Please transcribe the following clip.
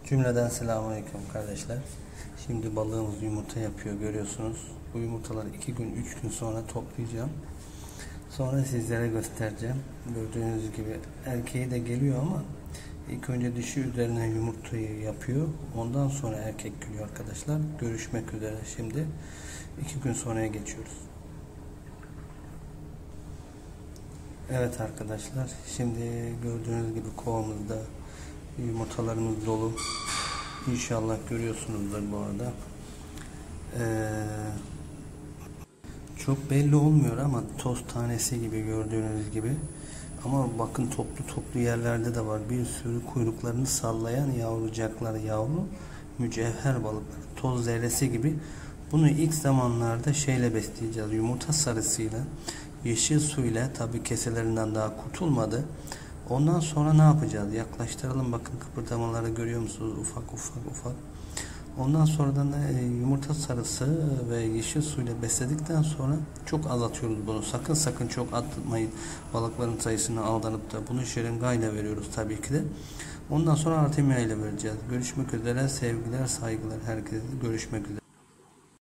Cümleden selamünaleyküm kardeşler. Şimdi balığımız yumurta yapıyor, görüyorsunuz. Bu yumurtaları 2 gün 3 gün sonra toplayacağım. Sonra sizlere göstereceğim. Gördüğünüz gibi erkeği de geliyor ama ilk önce dişi üzerine yumurtayı yapıyor. Ondan sonra erkek geliyor arkadaşlar. Görüşmek üzere. Şimdi 2 gün sonraya geçiyoruz. Evet arkadaşlar, şimdi gördüğünüz gibi kovamızda yumurtalarımız dolu. İnşallah görüyorsunuzdur bu arada. Çok belli olmuyor ama toz tanesi gibi, gördüğünüz gibi. Ama bakın toplu toplu yerlerde de var. Bir sürü kuyruklarını sallayan yavrucaklar, yavru mücevher balıklar. Toz zerresi gibi. Bunu ilk zamanlarda şeyle besleyeceğiz. Yumurta sarısıyla, yeşil suyla, tabi keselerinden daha kurtulmadı. Ondan sonra ne yapacağız? Yaklaştıralım, bakın kıpırdamaları görüyor musunuz? Ufak ufak. Ondan sonradan yumurta sarısı ve yeşil suyla besledikten sonra çok azaltıyoruz bunu. Sakın çok atmayın. Balıkların sayısını aldanıp da bunu şırıngayla veriyoruz tabii ki de. Ondan sonra artemia ile vereceğiz. Görüşmek üzere. Sevgiler, saygılar herkese. Görüşmek üzere.